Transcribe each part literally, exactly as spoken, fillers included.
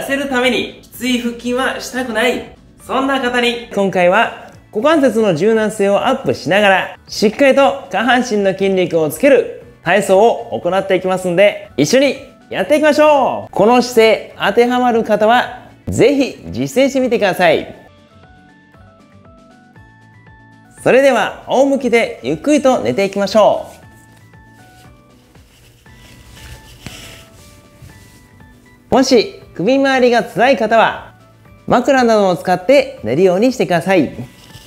せるためにきつい腹筋はしたくない。そんな方に今回は股関節の柔軟性をアップしながらしっかりと下半身の筋肉をつける体操を行っていきますんで、一緒にやっていきましょう。この姿勢当てはまる方はぜひ実践してみてください。それでは仰向けでゆっくりと寝ていきましょう。もし首周りが辛い方は枕などを使って寝るようにしてください。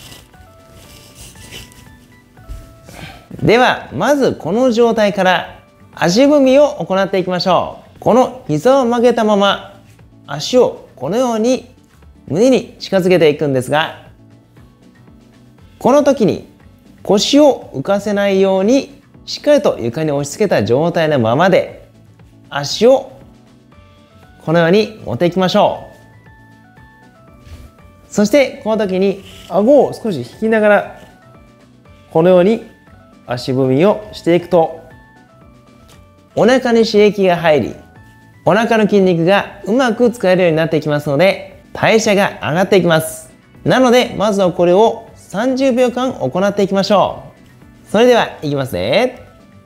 ではまずこの状態から足踏みを行っていきましょう。この膝を曲げたまま足をこのように胸に近づけていくんですが、この時に腰を浮かせないようにしっかりと床に押し付けた状態のままで足をこのように持っていきましょう。そしてこの時に顎を少し引きながらこのように足踏みをしていくとお腹に刺激が入り、お腹の筋肉がうまく使えるようになっていきますので代謝が上がっていきます。なのでまずはこれをさんじゅうびょうかん行っていきましょう。それではいきますね。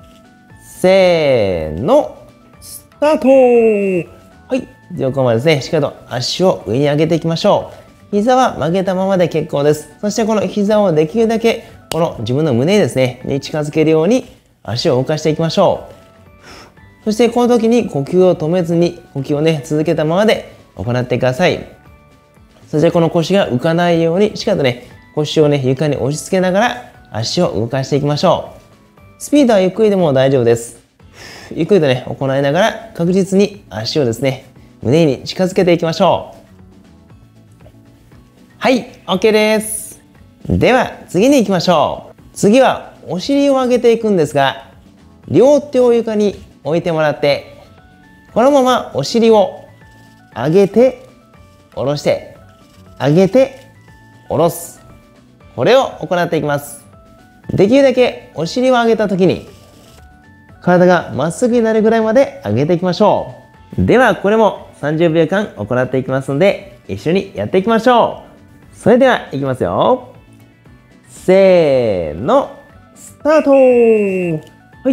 せーのスタート。はい、横までですね、しっかりと足を上に上げていきましょう。膝は曲げたままで結構です。そしてこの膝をできるだけこの自分の胸ですねに近づけるように足を動かしていきましょう。そしてこの時に呼吸を止めずに呼吸をね続けたままで行ってください。そしてこの腰が浮かないようにしっかりとね腰をね床に押し付けながら足を動かしていきましょう。スピードはゆっくりでも大丈夫です。ゆっくりとね行いながら確実に足をですね胸に近づけていきましょう。はい、 OK です。では次に行きましょう。次はお尻を上げていくんですが、両手を床に置いてもらってこのままお尻を上げて下ろして上げて下ろす、これを行っていきます。できるだけお尻を上げた時に体がまっすぐになるぐらいまで上げていきましょう。ではこれもさんじゅうびょうかん行っていきますので一緒にやっていきましょう。それではいきますよ。せーのスタート。はい、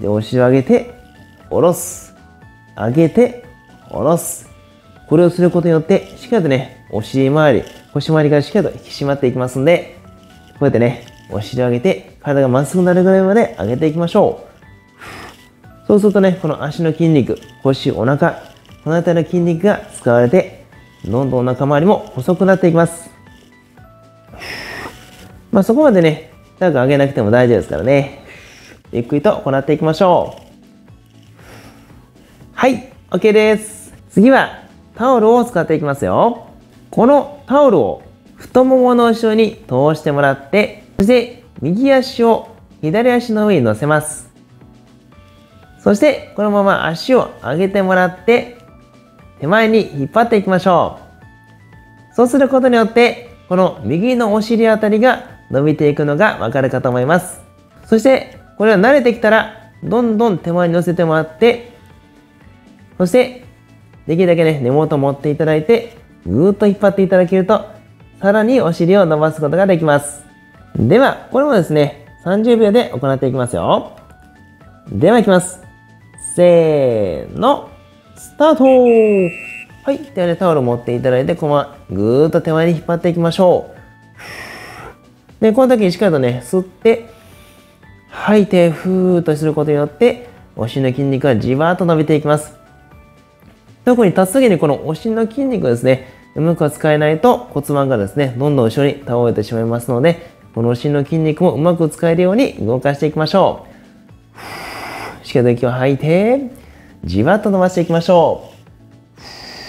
でお尻を上げて下ろす、上げて下ろす、これをすることによってしっかりとねお尻周り腰周りがしっかりと引き締まっていきますので、こうやってねお尻を上げて体がまっすぐになるぐらいまで上げていきましょう。そうするとねこの足の筋肉、腰、お腹、この辺りの筋肉が使われてどんどんお腹周りも細くなっていきます。まあそこまでね長く上げなくても大丈夫ですからね、ゆっくりと行っていきましょう。はい、 OK です。次はタオルを使っていきますよ。このタオルを太ももの後ろに通してもらって、そして右足を左足の上に乗せます。そしてこのまま足を上げてもらって手前に引っ張っていきましょう。そうすることによってこの右のお尻あたりが伸びていくのがわかるかと思います。そしてこれは慣れてきたらどんどん手前に乗せてもらって、そしてできるだけね根元を持っていただいてぐーっと引っ張っていただけるとさらにお尻を伸ばすことができます。ではこれもですねさんじゅうびょうで行っていきますよ。ではいきます。せーのスタート。はい、ではねタオルを持っていただいてこのままぐーっと手前に引っ張っていきましょう。でこの時にしっかりとね吸って吐いてふーっとすることによってお尻の筋肉がじわーっと伸びていきます。特に立つ時にこのお尻の筋肉をですねうまく使えないと骨盤がですねどんどん後ろに倒れてしまいますので、このお尻の筋肉もうまく使えるように動かしていきましょう。しっかりと息を吐いてじわっと伸ばしていきましょう。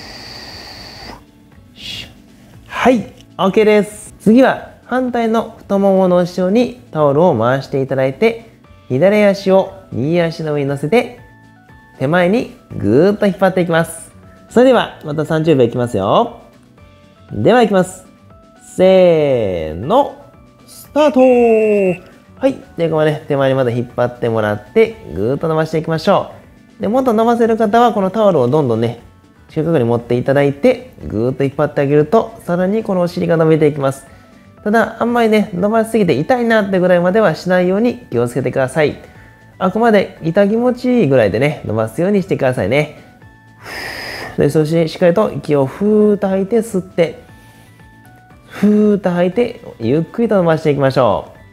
はい、 OK です。次は反対の太ももの後ろにタオルを回していただいて、左足を右足の上に乗せて手前にぐーっと引っ張っていきます。それではまたさんじゅうびょういきますよ。ではいきます。せーのスタート。はい、でここね手前にまた引っ張ってもらってぐーっと伸ばしていきましょう。でもっと伸ばせる方はこのタオルをどんどんね近くに持っていただいて、ぐーっと引っ張ってあげると、さらにこのお尻が伸びていきます。ただ、あんまりね、伸ばしすぎて痛いなってぐらいまではしないように気をつけてください。あくまで痛気持ちいいぐらいでね、伸ばすようにしてくださいね。で、そしてしっかりと息をふーっと吐いて吸って、ふーっと吐いて、ゆっくりと伸ばしていきましょう。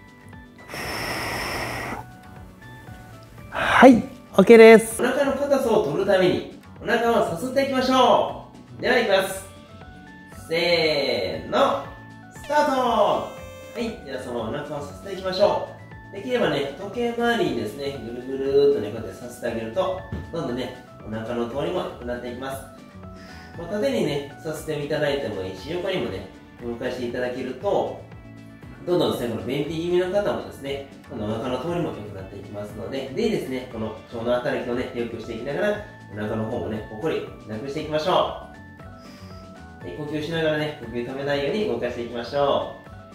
はい、OK です。お腹の硬さを取るために、お腹をさすっていきましょう。では、いきます。せーの、スタート。はい、ではそのお腹をさせていきましょう。できればね、時計回りにですね、ぐるぐるーっとね、こうやってさせてあげると、どんどんね、お腹の通りも良くなっていきます。まあ、縦にね、させていただいてもいいし、横にもね、動かしていただけると、どんどんですね、この便秘気味の方もですね、このお腹の通りも良くなっていきますので、でですね、この腸の働きをね、良くしていきながら、お腹の方もね、ほこりなくしていきましょう。で、呼吸しながらね、呼吸止めないように動かしていきましょ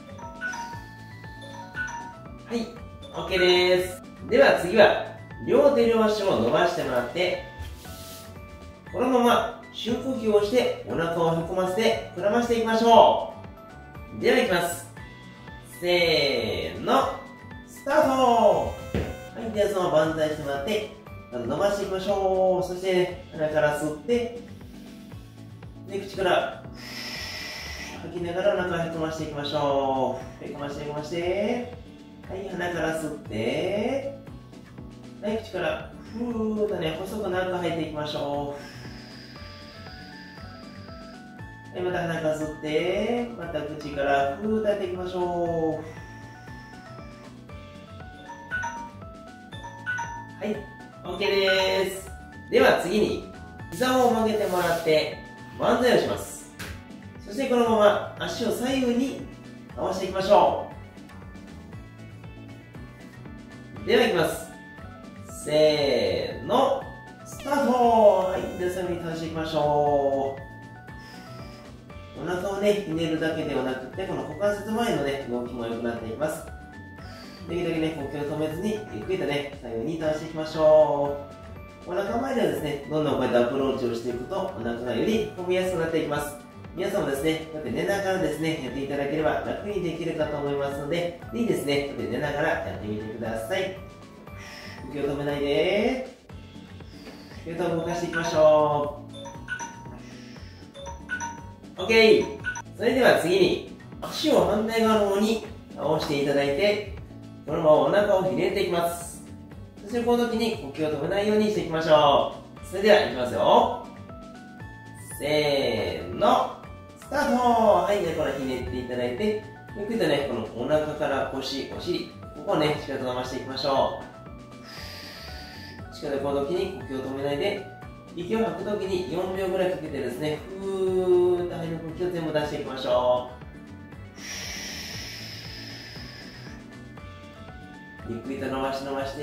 う。はい、OK です。では次は、両手両足を伸ばしてもらって、このまま深呼吸をしてお腹をへこませて膨らましていきましょう。ではいきます。せーの、スタート。はい、ではそのまま万歳してもらって、伸ばしていきましょう。そして、ね、鼻から吸って、で、口から吐きながらお腹をへこましていきましょう。へこましてへこまして。はい、鼻から吸って、はい、口からふーっとね、細く長く吐いていきましょう。はい、また鼻から吸って、また口からふーっと吐いていきましょう。はい、OK です。では次に、膝を曲げてもらって、万歳をします。そしてこのまま足を左右に合わせていきましょう。では行きます。せーの、スタート。はい、で、最後に倒していきましょう。お腹をね、ひねるだけではなくて、この股関節前のね、動きも良くなっていきます。できるだけね、呼吸を止めずに、ゆっくりとね、左右に倒していきましょう。お腹周りはですね、どんどんこうやってアプローチをしていくと、お腹がより込みやすくなっていきます。皆さんもですね、こうやって寝ながらですね、やっていただければ楽にできるかと思いますので、ぜひですね、こうやって寝ながらやってみてください。呼吸を止めないで、呼吸を動かしていきましょう。OK! それでは次に、足を反対側の方に倒していただいて、このままお腹をひねっていきます。そしてこの時に呼吸を止めないようにしていきましょう。それではいきますよ。せーの、スタート。はい、でこれひねっていただいて、ゆっくりとね、このお腹から腰、お尻、ここをね、しっかりと伸ばしていきましょう。しっかりとこの時に呼吸を止めないで、息を吐く時によんびょうぐらいかけてですね、ふーっと肺の空気を全部出していきましょう。ゆっくりと伸ばし伸ばして、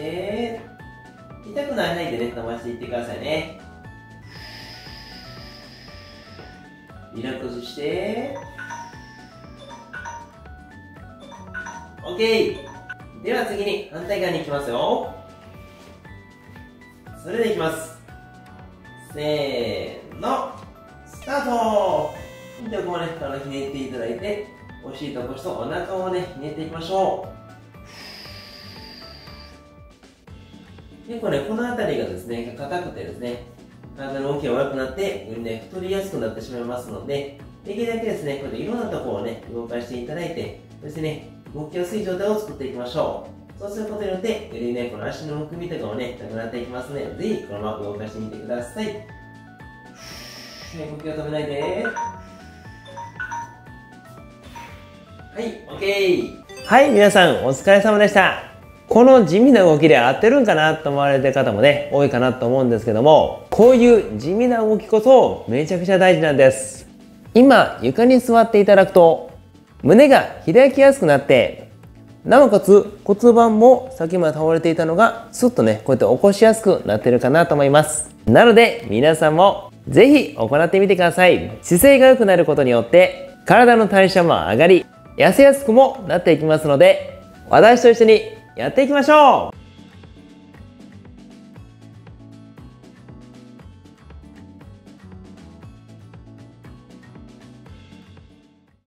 痛くない範囲でね、伸ばしていってくださいね。リラックスして、OK! では次に反対側に行きますよ。それでいきます。せーの、スタート。ではここね、体ひねっていただいて、お尻と腰とお腹をね、ひねっていきましょう。結構ね、この辺りがですね、硬くてですね、体の動きが悪くなって、よりね、太りやすくなってしまいますので、できるだけですね、こうやっていろんなところをね、動かしていただいて、そしてね、動きやすい状態を作っていきましょう。そうすることによって、よりね、この足のむくみとかもね、なくなっていきますので、ぜひこのまま動かしてみてください。はい、呼吸を止めないで。はい、OK! はい、皆さん、お疲れ様でした。この地味な動きで合ってるんかなと思われてる方もね、多いかなと思うんですけども、こういう地味な動きこそめちゃくちゃ大事なんです。今、床に座っていただくと、胸が開きやすくなって、なおかつ骨盤もさっきまで倒れていたのが、スッとね、こうやって起こしやすくなってるかなと思います。なので、皆さんもぜひ行ってみてください。姿勢が良くなることによって、体の代謝も上がり、痩せやすくもなっていきますので、私と一緒にやっていきましょう。